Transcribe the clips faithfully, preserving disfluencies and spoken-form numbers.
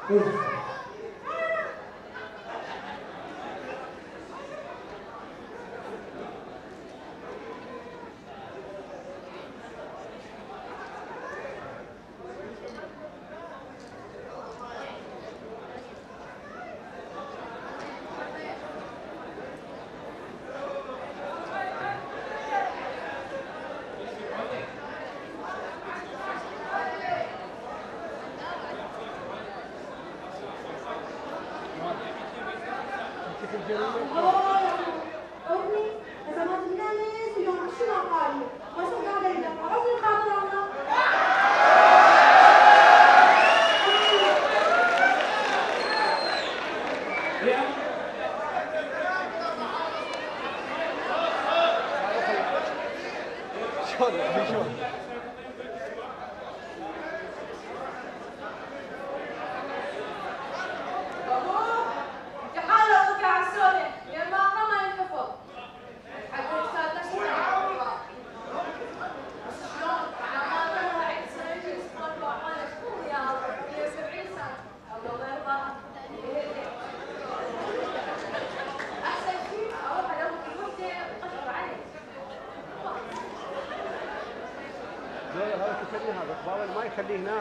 ما يخليه هنا.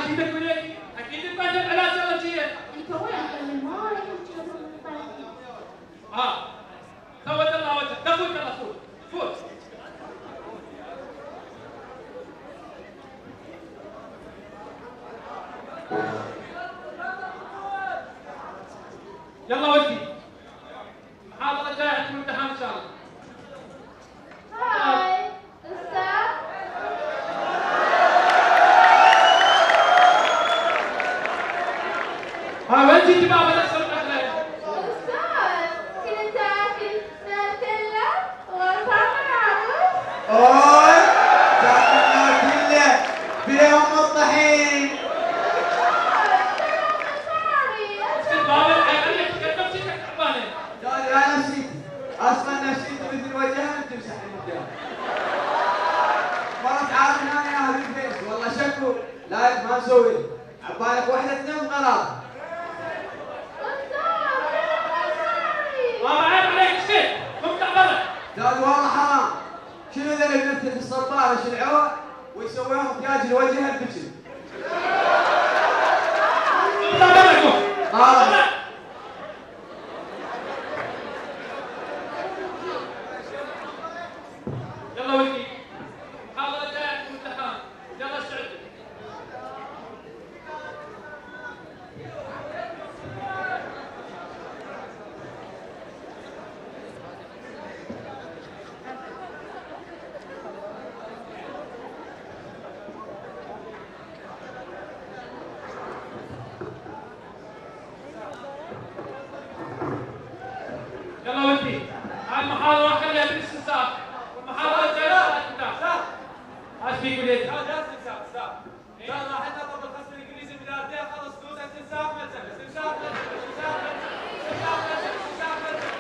اكيد كليتي اكيد تبادل على سلطيه انت وين من ما يمكن اه خوت الله وجهك دخل الله فوت فوت يلا ودي محاضرة جاية عندكم امتحان ان شاء الله. هاي استاذ هاي وين جيتي بابا نفسك الاكل؟ استاذ كنت اكل ناتيلا وطعم عروس. اوي تاكل ناتيلا بيوم الطحين. بابا الحيوانية تكلم شيء تعبانة. قال يا نفسيتي اصلا نفسيتي مثل وجهها تمسح المدام. مرة عارف انا يا اهل البيت والله شكو لا ما نسوي عبالك واحدة تنام غلط. بابا عيب عليك شيء قم تعبانة. قال والله حرام شنو ذا اللي بنت الصبارة شلعوه ويسويهم تاج لوجهها البجل. قم تعبانة قم. طالع يلا ودي محاضرة جاية عندكم امتحان يلا استعدوا. يلا ودي هاي المحاضرة خليها بالاستفسار والمحاضرة الجاية الكتاب. ايش في كليتي؟ لا لا استنساخ استنساخ استنساخ حتى طب القسم الانجليزي بلادين خلص دروس استنساخ ملزم استنساخ ملزم استنساخ ملزم استنساخ ملزم استنساخ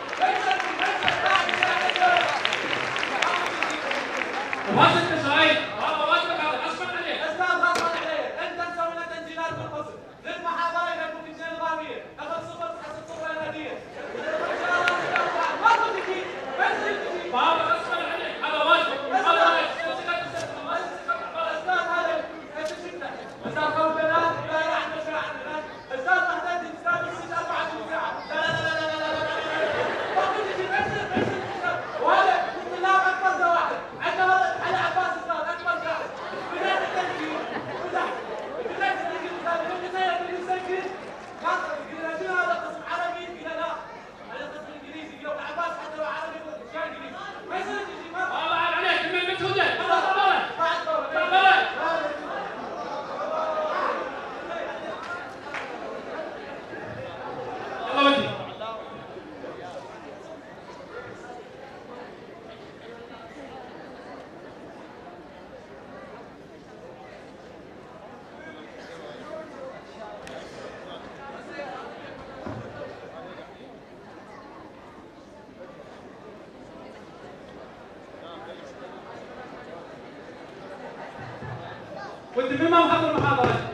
ملزم وهذا انت سعيد هذا واجبك هذا غصبا عليك. استاذ غصبا عليه انت مسوي لنا تنزيلات بالقسم للمحاضره يهمك اثنين نظاميه اخذ صفر تحصل صفر الهديه ما كنت تجي بس تجي بابا غصبا عليك هذا واجبك هذا واجبك. استاذ هذا ايش شفته استاذ خوف بنات لا يعرف مشاعر استاذ محتاج استاذ يصير اربع ساعات لا لا لا لا لا لا ما كنت تجي بس بس وهذا بسم الله اكبر واحد عندنا هذا على عباس استاذ اكبر واحد بدايه التسجيل بدايه بدايه التسجيل استاذ كنت سير في التسجيل خاصه قلنا شنو هذا قسم عربي قلنا لا هذا قسم انجليزي قلنا عباس حتى لو عربي شو انجليزي ما يصير تجي ما بابا عيب عليك من مجهودك هذا طبعا ما عندنا طبعا. يلا ودي ودي مين ما محضر المحاضرة؟